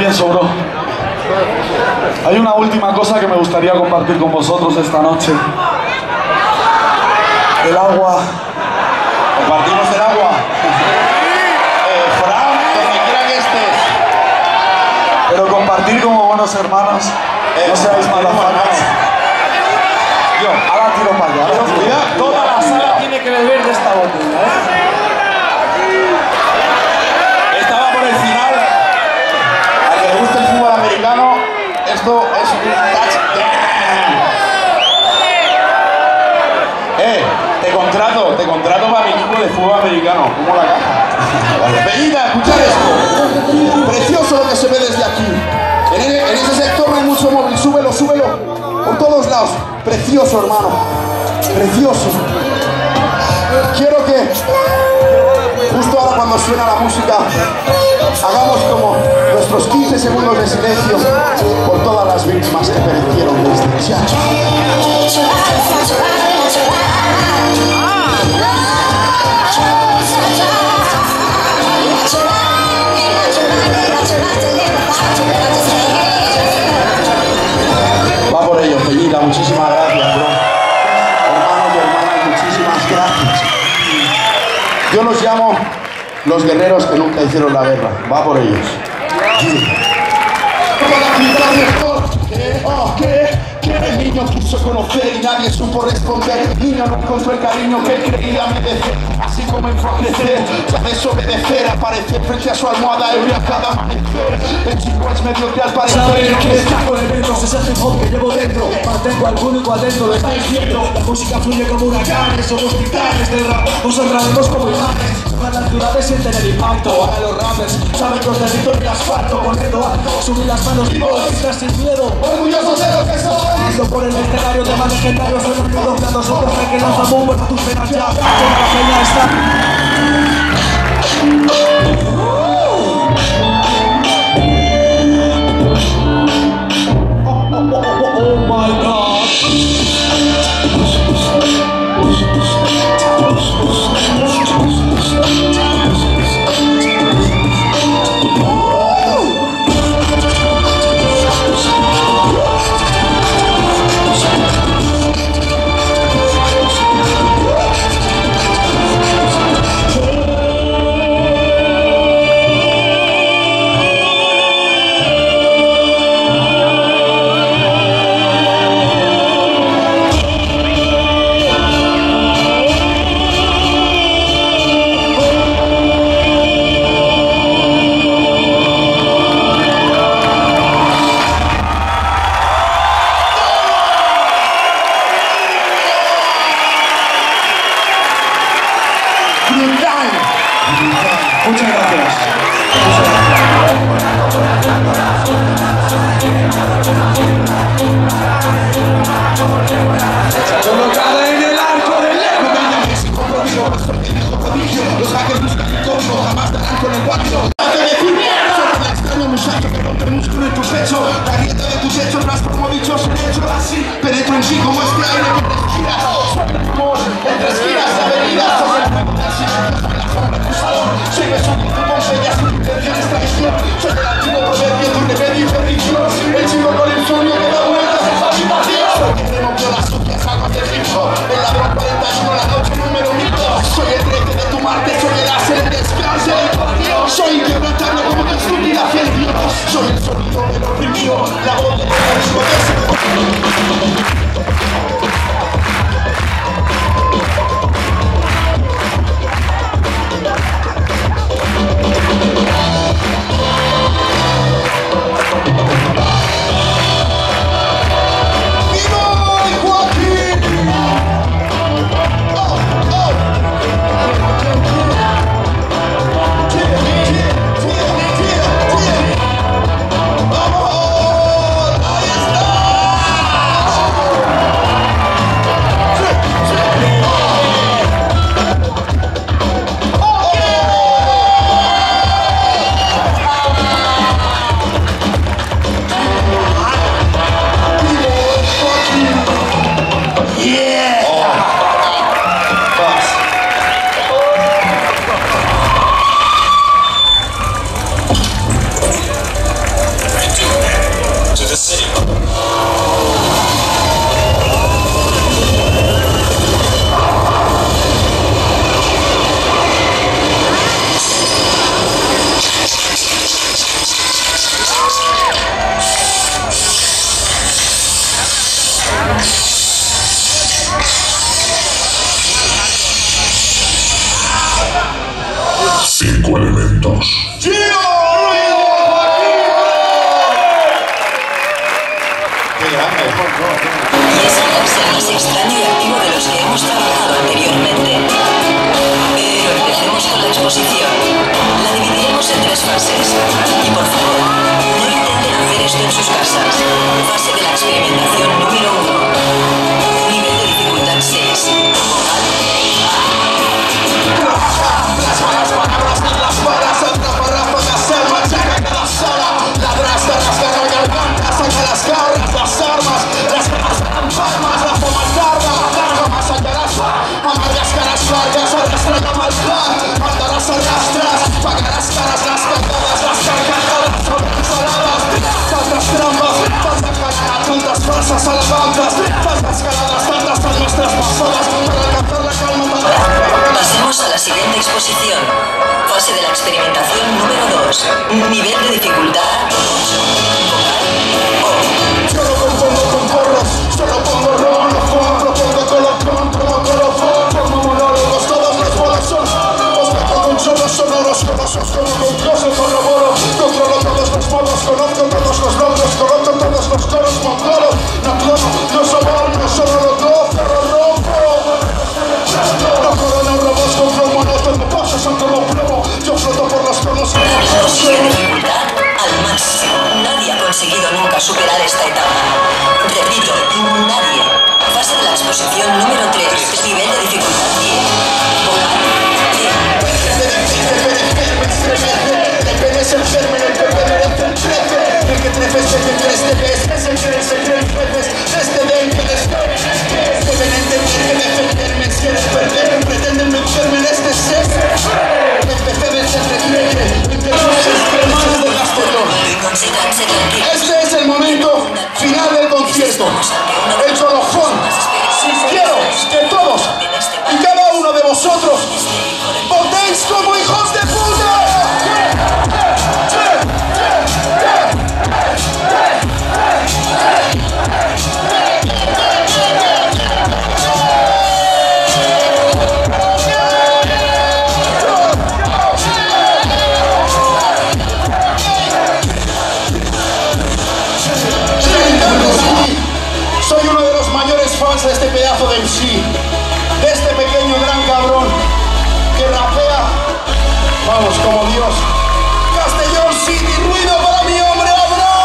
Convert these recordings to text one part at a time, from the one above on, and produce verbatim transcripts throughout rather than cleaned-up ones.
pienso, bro. Hay una última cosa que me gustaría compartir con vosotros esta noche. El agua. Compartimos el agua. Eh, Fran, donde quiera que estés. Pero compartir como buenos hermanos. Eh, no seáis malafanas. Yo, ahora tiro para allá. Pero cuidado, Toda la sala tiene que beber de esta botella, ¿eh? Estaba por el final. Al que le guste el fútbol americano, esto es un touchdown. Eh, te contrato, te contrato para mi equipo de fútbol americano. ¿Cómo la caja? Vale. Venida, escuchad esto. Precioso lo que se ve desde aquí. En, el, en ese sector no hay mucho móvil. Súbelo, súbelo. Por todos lados. Precioso, hermano. Precioso. Quiero que justo ahora cuando suena la música hagamos como nuestros quince segundos de silencio por todas las víctimas que perecieron de este muchacho. Va por ello, Peñita, muchísimas gracias, bro. Hermanos y hermanas, muchísimas gracias. Yo los llamo los guerreros que nunca hicieron la guerra. Va por ellos. Oh, ¿qué? ¿Qué? El niño quiso conocer y nadie supo responder. El niño no encontró el cariño que él creía merecer. Así comenzó a crecer, ya desobedecer. Aparecer frente a su almohada ebria cada amanecer. El chico es mediocre al parecer. Saber que está con el viento, ese es el hip hop que llevo dentro. Mantengo al público adentro, lo estáis viendo. La música fluye como huracanes, somos titanes del rap. Nos entraremos como imanes. Las ciudades sienten el impacto. Ahora los rappers saben que los territorios asfalto. Poniendo alto, subir las manos y gritar sin miedo. Orgullosos de lo que soy. Yendo por el escenario de más legendarios. Soy un ruido que a nosotros que lanza bombas a tus penas ya. Toda la peña está. Oh my God. Muchas gracias. Colocada en el arco del lejo. Los hackers buscan el combo, jamás darán con el guacho. Hace decir mierda. Soy el extraño muchacho que rompe el músculo en tu pecho. La grieta de tu techo transformó bichos en hecho así. Penetro en sí como este aire que respira. Suave rumor, entre esquinas, avenidas. Soy el fuego del silencio, soy la sombra de tu salón. Soy beso de tu Pompeya, su intención es traición. Soy el antiguo proverbio de un remedio y perdición. El chico con el sueño que da vueltas en su habitación. Soy el que rompió las sucias aguas del ritmo. El ladrón cuarenta y uno, la noche número mil dos. Soy el trece de tu Marte, soy el as, el descanso del partido. Soy inquebrantable como tu estúpida fiel Dios. Soy el sonido del oprimido, la voz del enemigo de ese. Cinco elementos. Y es el láser más extraño y activo de los que hemos trabajado anteriormente. Pero empecemos con la exposición. La dividiremos en tres fases. Y por favor, no intenten hacer esto en sus casas. Fase de la experimentación número uno. Nivel de dificultad seis. Las malas palabras, las balas, atrapa, ráfaga, se machaca cada sala. Ladrasta, rasga la garganta, saca las garras, las armas, las manos dan palmas, la forma larga, larga más allá las amargas caras largas, arrastra la maldad, mandarás arrastras, pagarás caras, las cantadas, las carcajadas, las saladas, tantas trampas, tantas caladas, tantas falsas alabanzas, tantas caladas, tantas almas traspasadas, para alcanzar la calma, para... Pasemos a la siguiente exposición. Fase de la experimentación número dos. Nivel de dificultad ocho. Yo lo compongo con porros, solo pongo ron, lo pongo, propongo colocón, como colofón, formo monólogos, todos los bolos son os meto con solos sonoros, colosos, como con cosas, corroboro, controlo todos los modos, conozco todos los logros, coloco todos los coros, mongolos, no clono, no soborno, solo lo gozo, lo rompo. No corono robos con plomonos, donde paso son como plomo, yo floto por los tonos como Dosis de dificultad al máximo. Nadie ha conseguido nunca superar esta etapa. Repito, nadie. Fase de la exposición número tres. Nivel de dificultad diez. Vocal diez. El pene es el germen, el pepe merece el trece. El que trefe es el que tres te ves, es el que es el que veces. Este den que les deben entender que defenderme si quieres perderme, pretenden vencerme en este set. El P C del ser de crece, el que no es el de Castellón. Considérense tranquilos. Este es el momento final del concierto. El colofón. Quiero que todos y cada uno de vosotros votéis como hijos de puta. Soy uno de los mayores fans de este pedazo de M C, de este pequeño gran cabrón que rapea, vamos, como Dios. Castellón City, ruido para mi hombre, Abraham.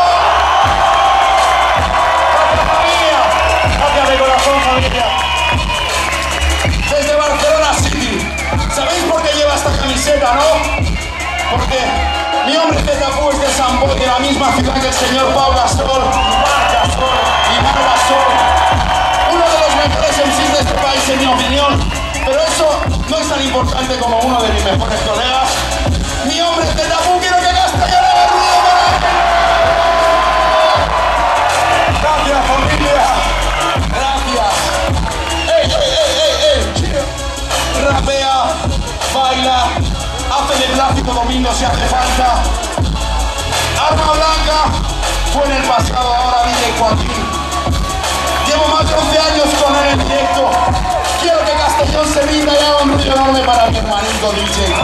Gracias, familia. Gracias de corazón, familia. Desde Barcelona City. ¿Sabéis por qué lleva esta camiseta, no? Porque mi hombre Zetapu es de San Boi, de la misma ciudad que el señor Pau Gasol, Marc Gasol y Marc Gasol. Uno de los mejores M Cs de este país, en mi opinión. Pero eso no es tan importante como uno de mis mejores colegas. Mi hombre Zetapu, quiero que Castellón haga ruido para él. Gracias, familia. Gracias. ¡Ey, ey, ey, ey, ey! Rapea, baila, hace de Plácido Domingo si hace falta. Arma blanca, fue en el pasado, ahora vive Joaquín. Llevo más de once años con él en directo. Quiero que Castellón se rinda y haga un ruido enorme para mi hermanito D J.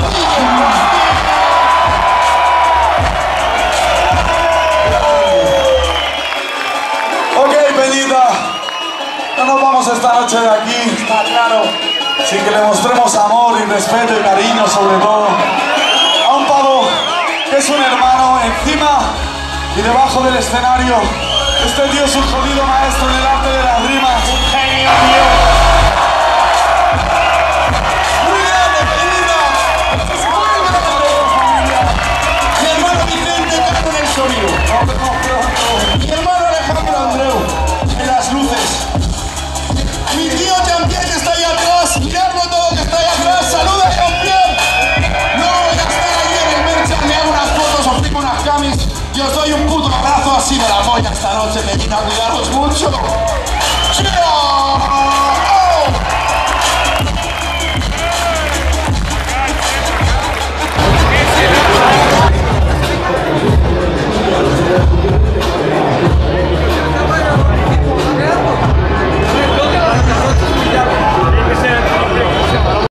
Ok, Peñita, no nos vamos esta noche de aquí, está claro, sin que le mostremos amor y respeto y cariño, sobre todo a un pavo que es un hermano encima y debajo del escenario. Este tío es un jodido maestro en el arte de las rimas, un genio, tío. Muy grande, Peñita. Muy grande, familia. Mi hermano Vicente canta en el sonido. Mi hermano Alejandro Andreu en las luces. Mi tío Jean-Pierre que está ahí atrás. Mirarlo todo que está ahí atrás. Saluda a Jean-Pierre. No voy a estar ahí en el merchan, me hago unas fotos, os pico unas camis y os doy un puto abrazo así de la polla esta noche, Peñita, cuidaros mucho.